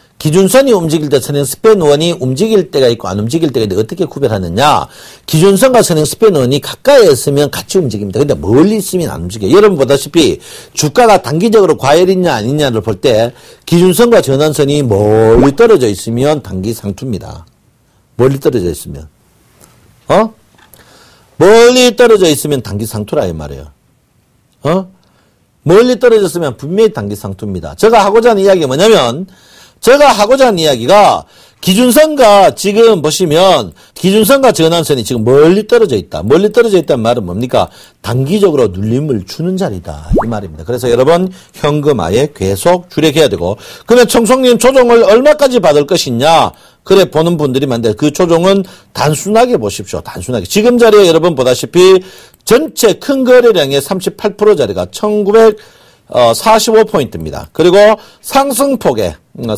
선행스팬1이 움직일 때가 있고 안 움직일 때가 있는데 어떻게 구별하느냐. 기준선과 선행스팬1이 가까이 있으면 같이 움직입니다. 근데 멀리 있으면 안 움직여요. 여러분 보다시피 주가가 단기적으로 과열이냐 아니냐를 볼 때 기준선과 전환선이 멀리 떨어져 있으면 단기 상투입니다. 멀리 떨어져 있으면. 멀리 떨어져 있으면 단기 상투라 이 말이에요. 멀리 떨어졌으면 분명히 단기 상투입니다. 제가 하고자 하는 이야기가 뭐냐면 이야기가 기준선과 지금 보시면 기준선과 전환선이 지금 멀리 떨어져 있다. 멀리 떨어져 있다는 말은 뭡니까? 단기적으로 눌림을 주는 자리다. 이 말입니다. 그래서 여러분 현금화에 계속 주력해야 되고 그러면 청송님 조정을 얼마까지 받을 것이냐? 그래 보는 분들이 많은데 그 조정은 단순하게 보십시오. 단순하게. 지금 자리에 여러분 보다시피 전체 큰 거래량의 38%짜리가 1945포인트입니다. 그리고 상승폭에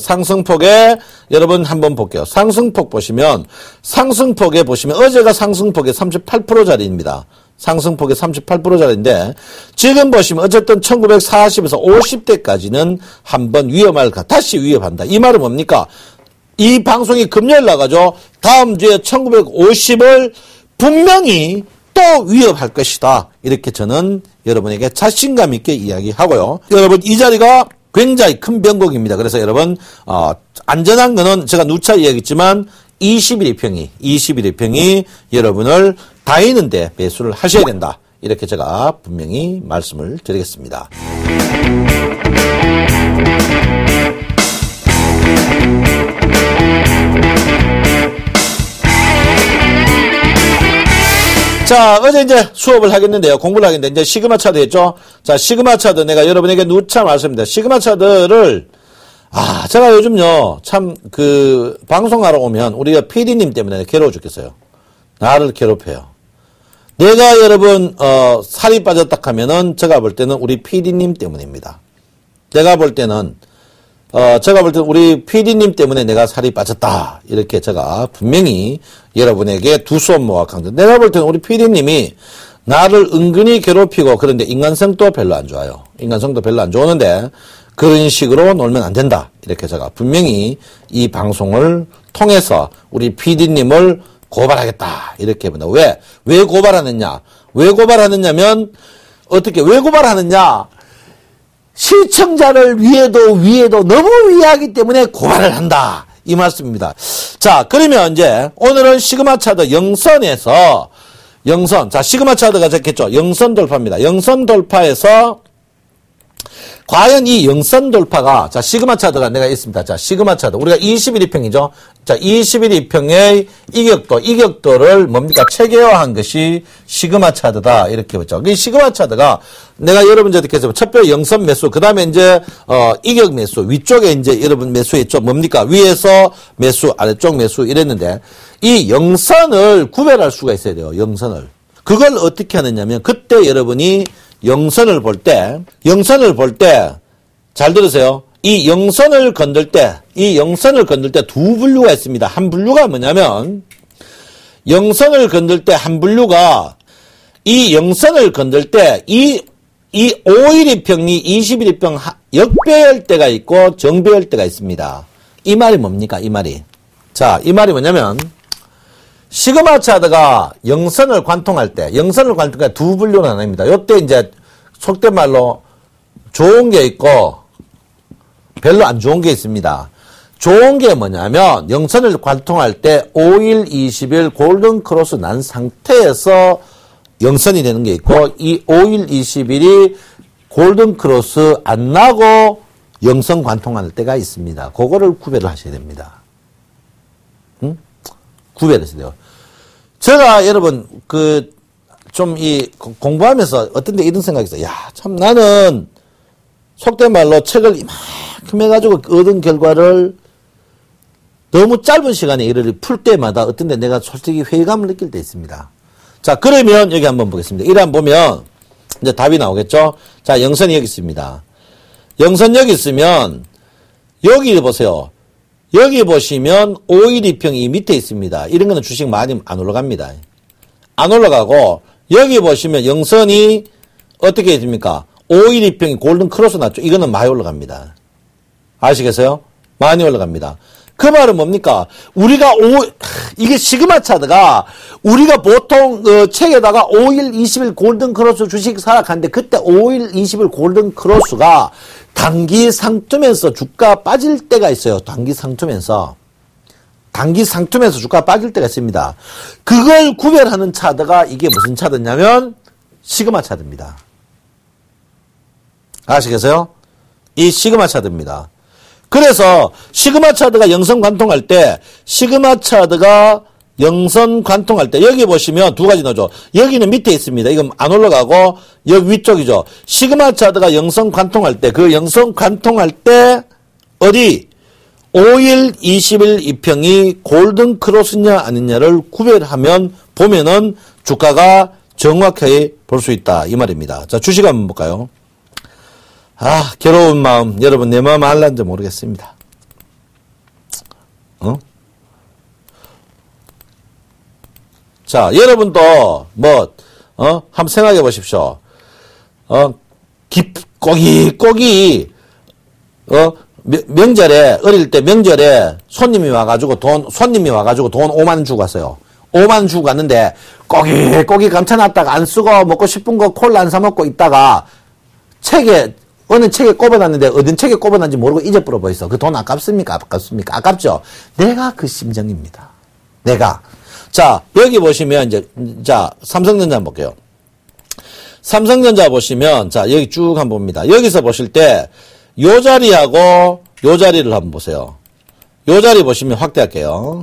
여러분 한번 볼게요. 상승폭 보시면 어제가 상승폭에 38%짜리입니다. 상승폭에 38%짜리인데 지금 보시면 어쨌든 1940에서 50대까지는 한번 다시 위협한다. 이 말은 뭡니까? 이 방송이 금요일 나가죠. 다음 주에 1950을 분명히 또 위협할 것이다. 이렇게 저는 여러분에게 자신감 있게 이야기하고요. 여러분 이 자리가 굉장히 큰 변곡입니다. 그래서 여러분 안전한 거는 제가 누차 이야기했지만 21일평이 여러분을 다이는데 매수를 하셔야 된다. 이렇게 제가 분명히 말씀을 드리겠습니다. 자, 어제 이제 수업을 하겠는데요. 공부를 하겠는데, 이제 시그마 차트 했죠? 자, 시그마 차트 내가 여러분에게 누차 말씀드립니다. 시그마 차트를, 제가 요즘요, 참, 방송하러 오면 우리가 PD님 때문에 괴로워 죽겠어요. 나를 괴롭혀요. 내가 여러분, 살이 빠졌다 하면은 제가 볼 때는 우리 PD님 때문입니다. 제가 볼 때는 우리 PD님 때문에 내가 살이 빠졌다. 이렇게 제가 분명히 여러분에게 두 손 모아 강조. 내가 볼 때는 우리 PD님이 나를 은근히 괴롭히고 그런데 인간성도 별로 안 좋아요. 인간성도 별로 안 좋은데 그런 식으로 놀면 안 된다. 이렇게 제가 분명히 이 방송을 통해서 우리 PD님을 고발하겠다. 이렇게 봅니다. 왜 고발하느냐? 왜 고발하느냐면 왜 고발하느냐? 시청자를 위에도 너무 위하기 때문에 고발을 한다. 이 말씀입니다. 자, 그러면 이제 오늘은 시그마 차트 영선에서 자, 시그마 차트가 적겠죠. 영선 돌파입니다. 영선 돌파에서 과연 이 영선 돌파가, 자, 시그마 차트가 내가 있습니다. 자, 시그마 차트. 우리가 21일평이죠. 자, 21일평의 이격도를 뭡니까? 체계화한 것이 시그마 차트다. 이렇게 보죠. 이 시그마 차트가 내가 여러분들께 해서 첫째 영선 매수, 그 다음에 이제, 이격 매수, 위쪽에 이제 여러분 매수했죠. 뭡니까? 위에서 매수, 아래쪽 매수 이랬는데, 이 영선을 구별할 수가 있어야 돼요. 영선을. 그걸 어떻게 하느냐면, 그때 여러분이 영선을 볼 때, 잘 들으세요. 이 영선을 건들 때 두 분류가 있습니다. 한 분류가 뭐냐면, 영선을 건들 때 한 분류가, 이 영선을 건들 때, 이 5일이평이 21일평 역배열대가 있고 정배열대가 있습니다. 이 말이 뭡니까? 이 말이. 자, 이 말이 뭐냐면 시그마 차트가 영선을 관통할 때, 영선을 관통할 때 두 분류로 나뉩니다. 이때 이제 속된 말로 좋은 게 있고 별로 안 좋은 게 있습니다. 좋은 게 뭐냐면 영선을 관통할 때 5일, 20일 골든 크로스 난 상태에서 영선이 되는 게 있고 이 5일, 20일이 골든 크로스 안 나고 영선 관통할 때가 있습니다. 그거를 구별을 하셔야 됩니다. 응? 구별해서 돼요. 제가 여러분 좀 공부하면서 어떤 데 이런 생각이 있어요. 야, 참 나는 속된 말로 책을 이만큼 해가지고 얻은 결과를 너무 짧은 시간에 이를 풀 때마다 어떤 데 내가 솔직히 회의감을 느낄 때 있습니다. 자, 그러면 여기 한번 보겠습니다. 이래 한번 보면 이제 답이 나오겠죠? 자, 영선이 여기 있습니다. 영선 여기 있으면 여기 보세요. 여기 보시면 5일 2평이 밑에 있습니다. 이런 거는 주식 많이 안 올라갑니다. 안 올라가고 여기 보시면 영선이 어떻게 있습니까? 5일 2평이 골든 크로스 났죠. 이거는 많이 올라갑니다. 아시겠어요? 많이 올라갑니다. 그 말은 뭡니까? 우리가 이게 시그마 차트가 우리가 보통 책에다가 5일 20일 골든 크로스 주식 사락하는데 그때 5일 20일 골든 크로스가 단기 상투면서 주가 빠질 때가 있어요. 단기 상투면서 주가 빠질 때가 있습니다. 그걸 구별하는 차트가 이게 무슨 차트냐면 시그마 차트입니다. 아시겠어요? 이 시그마 차트입니다. 그래서 시그마 차트가 영선 관통할 때 여기 보시면 두 가지 나오죠. 여기는 밑에 있습니다. 이건 안 올라가고 여기 위쪽이죠. 시그마 차트가 영선 관통할 때 그 영선 관통할 때 어디 5일 20일 2평이 골든 크로스냐 아니냐를 구별하면 보면은 주가가 정확하게 볼 수 있다 이 말입니다. 자, 주식 한번 볼까요? 아, 괴로운 마음. 여러분, 내 마음 알란지 모르겠습니다. 자, 여러분도, 한번 생각해 보십시오. 꼬기, 명절에, 어릴 때 명절에 손님이 와가지고 돈 5만 주고 갔어요. 5만 주고 갔는데, 꼬기 감춰놨다가 안 쓰고 먹고 싶은 거 콜라 안 사먹고 있다가, 어느 책에 꼽아놨는데 어떤 책에 꼽아놨는지 모르고 잊어버려 버렸어. 그 돈 아깝습니까? 아깝죠? 내가 그 심정입니다. 내가. 자, 여기 보시면 자, 삼성전자 한번 볼게요. 삼성전자 보시면, 자, 여기 쭉 한번 봅니다. 여기서 보실 때, 요 자리하고 요 자리를 한번 보세요. 요 자리 보시면 확대할게요.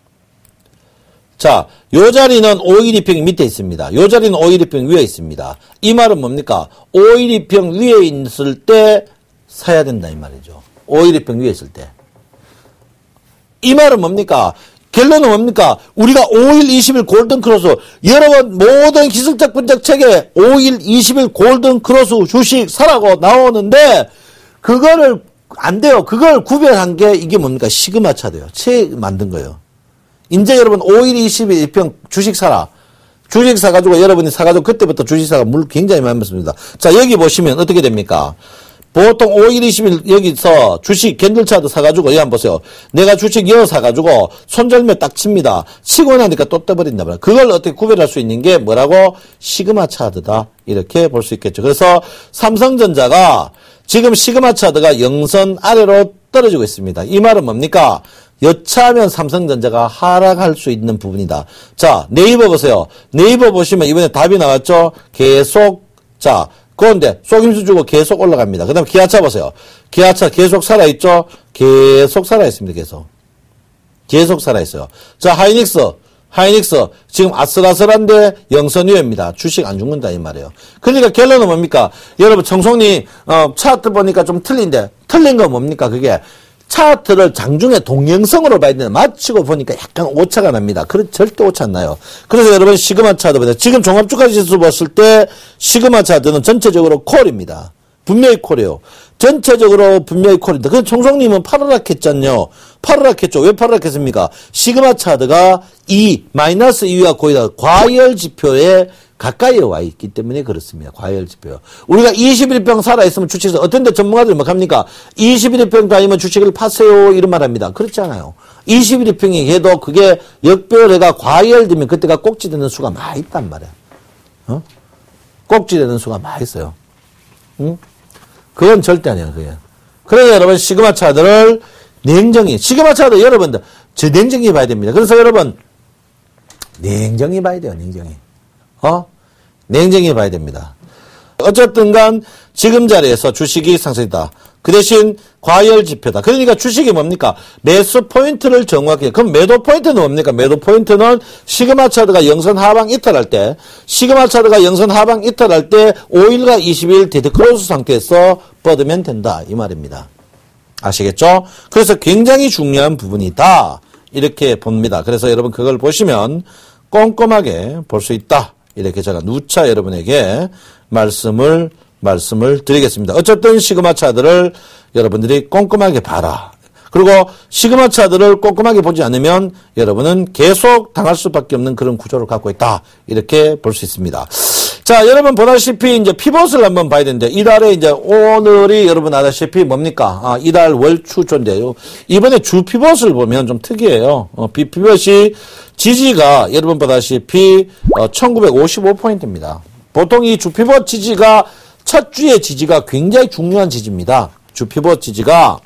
자, 요 자리는 5일 2평이 밑에 있습니다. 요 자리는 5일 2평 위에 있습니다. 이 말은 뭡니까? 5일 2평 위에 있을 때 사야 된다 이 말이죠. 5일 2평 위에 있을 때. 이 말은 뭡니까? 결론은 뭡니까? 우리가 5일 20일 골든 크로스, 여러분 모든 기술적 분석 책에 5일 20일 골든 크로스 주식 사라고 나오는데 그거를 안 돼요. 그걸 구별한 게 이게 뭡니까? 시그마 차트예요. 책 만든 거예요. 이제 여러분 5일 20일 2평 주식 사라. 주식 사가지고 여러분이 사가지고 그때부터 주식사가 물 굉장히 많이 먹습니다. 자, 여기 보시면 어떻게 됩니까? 보통 5일 20일 여기서 주식 캔들 차트 사가지고 여기 한번 보세요. 내가 주식 이어 사가지고 손절매 딱 칩니다. 치고 나니까 또 떠버린다 말이야. 그걸 어떻게 구별할 수 있는 게 뭐라고? 시그마 차트다. 이렇게 볼 수 있겠죠. 그래서 삼성전자가 지금 시그마 차트가 영선 아래로 떨어지고 있습니다. 이 말은 뭡니까? 여차하면 삼성전자가 하락할 수 있는 부분이다. 자, 네이버 보세요. 네이버 보시면 이번에 답이 나왔죠? 계속, 자, 그런데 속임수 주고 계속 올라갑니다. 그 다음에 기아차 보세요. 기아차 계속 살아있죠? 계속 살아있습니다. 계속 살아있어요. 자, 하이닉스 지금 아슬아슬한데 영선위입니다. 주식 안 죽는다 이 말이에요. 그러니까 결론은 뭡니까? 여러분 청송님 차트 보니까 좀 틀린데 틀린 건 뭡니까? 그게 차트를 장중에 동영상으로 봐야 되는데 마치고 보니까 약간 오차가 납니다. 절대 오차 안 나요. 그래서 여러분 시그마 차트 보세요. 지금 종합주가 지수 봤을 때 시그마 차트는 전체적으로 콜입니다. 분명히 콜이에요. 전체적으로 분명히 콜입니다. 그래서 총성님은 파라락했잖요. 파라락했죠. 왜 파라락했습니까? 시그마 차트가 마이너스 2가 거의 다 과열 지표에 가까이에 와 있기 때문에 그렇습니다. 과열지표. 우리가 21평 살아있으면 주식에서 어떤 데 전문가들이 뭐 합니까? 21평 다니면 주식을 파세요. 이런 말 합니다. 그렇지 않아요. 21평이 해도 그게 역별해가 과열되면 그때가 꼭지되는 수가 많이 있단 말이야. 꼭지되는 수가 많이 있어요. 응? 그건 절대 아니에요. 그게. 그래서 여러분 시그마 차트를 냉정히 시그마 차트 여러분들 저 냉정히 봐야 됩니다. 그래서 여러분 냉정히 봐야 돼요. 냉정히. 냉정히 봐야 됩니다. 어쨌든 간 지금 자리에서 주식이 상승이다. 그 대신 과열 지표다. 그러니까 주식이 뭡니까? 매수 포인트를 정확히. 그럼 매도 포인트는 뭡니까? 매도 포인트는 시그마 차트가 영선 하방 이탈할 때, 시그마 차트가 영선 하방 이탈할 때 5일과 20일 데드 크로스 상태에서 뻗으면 된다. 이 말입니다. 아시겠죠? 그래서 굉장히 중요한 부분이다. 이렇게 봅니다. 그래서 여러분 그걸 보시면 꼼꼼하게 볼 수 있다. 이렇게 제가 누차 여러분에게 말씀을 드리겠습니다. 어쨌든 시그마 차트를 여러분들이 꼼꼼하게 봐라. 그리고 시그마 차트를 꼼꼼하게 보지 않으면 여러분은 계속 당할 수밖에 없는 그런 구조를 갖고 있다. 이렇게 볼 수 있습니다. 자, 여러분 보다시피 이제 피벗을 한번 봐야 되는데 이달에 이제 오늘이 여러분 아다시피 뭡니까? 이달 월추조인데요. 이번에 주 피벗을 보면 좀 특이해요. 피벗이 지지가 여러분 보다시피 1955포인트입니다. 보통 이 주 피벗 지지가 첫 주의 지지가 굉장히 중요한 지지입니다. 주 피벗 지지가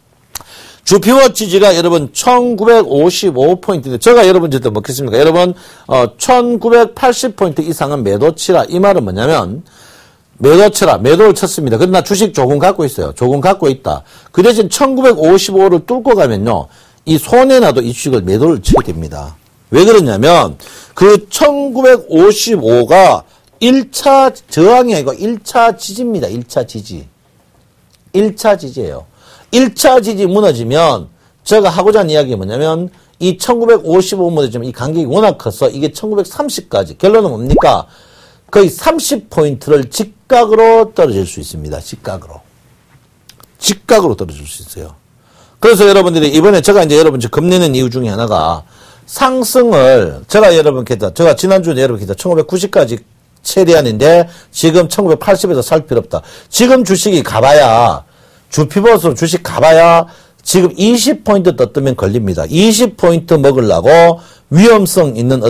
여러분 1955포인트인데 제가 여러분한테 먹겠습니까? 여러분 1980포인트 이상은 매도치라. 이 말은 뭐냐면 매도치라. 매도를 쳤습니다. 그러나 주식 조금 갖고 있어요. 조금 갖고 있다. 그 대신 1955를 뚫고 가면요. 이 손해나도 이 주식을 매도를 쳐야 됩니다. 왜 그러냐면 그 1955가 1차 저항이 아니고 1차 지지입니다. 1차 지지. 1차 지지예요. 1차 지지 무너지면 제가 하고자 하는 이야기가 뭐냐면 이 1955 무너지면 이 간격이 워낙 커서 이게 1930까지 결론은 뭡니까? 거의 30포인트를 직각으로 떨어질 수 있습니다. 직각으로 떨어질 수 있어요. 그래서 여러분들이 이번에 제가 이제 여러분 겁내는 이유 중에 하나가 상승을 제가 지난주에 여러분께 1990까지 체리하는데 지금 1980에서 살 필요 없다. 지금 주식이 가봐야 주피벗으로 주식 가봐야 지금 20포인트 떴으면 걸립니다. 20포인트 먹으려고 위험성 있는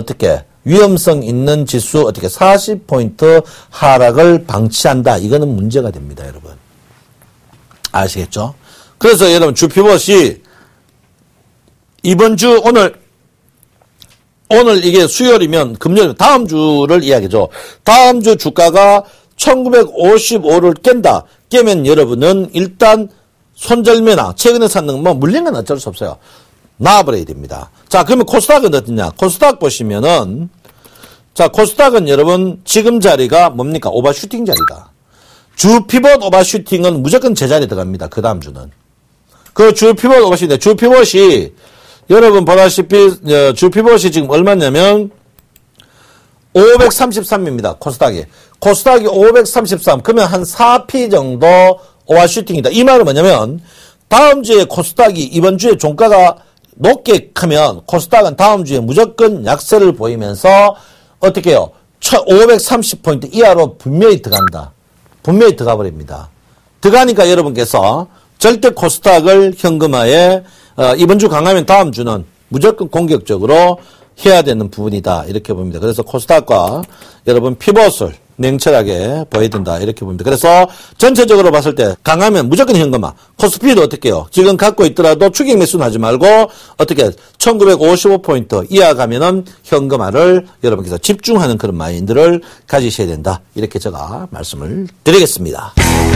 지수 40포인트 하락을 방치한다. 이거는 문제가 됩니다, 여러분. 아시겠죠? 그래서 여러분 주피벗이 이번 주 오늘 이게 수요일이면 금요일 다음 주를 이야기죠. 다음 주 주가가 1955를 깬다. 깨면 여러분은 일단 손절매나 최근에 샀는 뭐 물린 건 어쩔 수 없어요. 놔버려야 됩니다. 자, 그러면 코스닥은 어떠냐? 코스닥 보시면은 자, 코스닥은 여러분 지금 자리가 뭡니까? 오버슈팅 자리다. 주 피벗 오버슈팅은 무조건 제자리에 들어갑니다. 그 다음 주는. 그 주 피벗 오버슈팅. 주 피벗이 여러분 보다시피 주 피벗이 지금 얼마냐면 533입니다. 코스닥이 533. 그러면 한 4P 정도 오버슈팅이다. 이 말은 뭐냐면 다음 주에 코스닥이 이번 주에 종가가 높게 크면 코스닥은 다음 주에 무조건 약세를 보이면서 어떻게 해요? 530포인트 이하로 분명히 들어간다. 분명히 들어가 버립니다. 들어가니까 여러분께서 절대 코스닥을 현금화에 이번 주 강하면 다음 주는 무조건 공격적으로 해야 되는 부분이다. 이렇게 봅니다. 그래서 코스닥과 여러분 피벗을 냉철하게 보여야 된다. 이렇게 봅니다. 그래서 전체적으로 봤을 때 강하면 무조건 현금화. 코스피도 어떻게 해요? 지금 갖고 있더라도 추격 매수는 하지 말고 어떻게 1955포인트 이하 가면은 현금화를 여러분께서 집중하는 그런 마인드를 가지셔야 된다. 이렇게 제가 말씀을 드리겠습니다.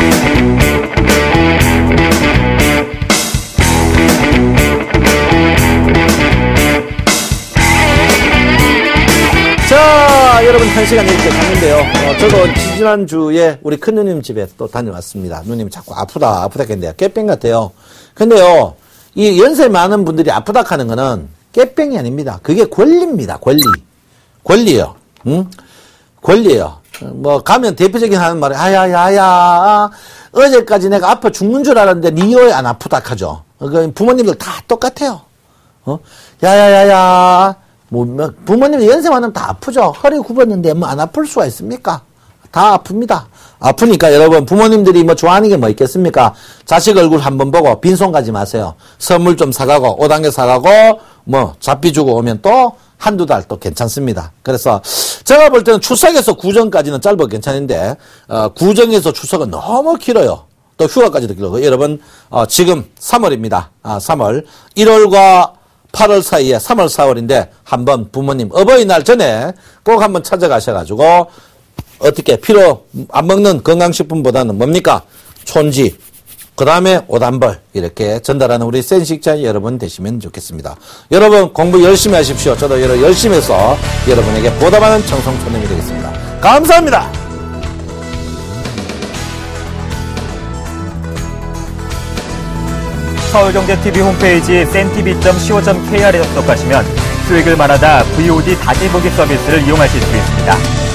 자, 여러분 1시간 이렇게 갔는데요. 저도 지난주에 우리 큰 누님 집에 또 다녀왔습니다. 누님이 자꾸 아프다 했는데요. 깨병 같아요. 근데요, 이 연세 많은 분들이 아프다 하는 거는 깨병이 아닙니다. 그게 권리입니다. 권리예요. 응? 권리예요. 뭐 가면 대표적인 하는 말이 야야야야 어제까지 내가 아파 죽는 줄 알았는데 니 왜 안 아프다 하죠. 부모님들 다 똑같아요. 야야야야 부모님 연세 많으면 다 아프죠. 허리 굽었는데 뭐 안 아플 수가 있습니까? 다 아픕니다. 아프니까 여러분 부모님들이 뭐 좋아하는 게 뭐 있겠습니까? 자식 얼굴 한번 보고 빈손 가지 마세요. 선물 좀 사가고 5단계 사가고 뭐 잡비 주고 오면 또 한두 달 또 괜찮습니다. 그래서 제가 볼 때는 추석에서 구정까지는 짧아도 괜찮은데 구정에서 추석은 너무 길어요. 또 휴가까지도 길어요. 여러분 지금 3월입니다. 3월 1월과 8월 사이에 3월 4월인데 한번 부모님 어버이날 전에 꼭 한번 찾아가셔가지고 어떻게 필요 안 먹는 건강식품보다는 뭡니까? 촌지 그 다음에 오단벌 이렇게 전달하는 우리 센식자 여러분 되시면 좋겠습니다. 여러분 공부 열심히 하십시오. 저도 열심히 해서 여러분에게 보답하는 청성촌님이 되겠습니다. 감사합니다. 서울경제TV 홈페이지 센TV.co.kr에 접속하시면 수익을 말하다 VOD 다시 보기 서비스를 이용하실 수 있습니다.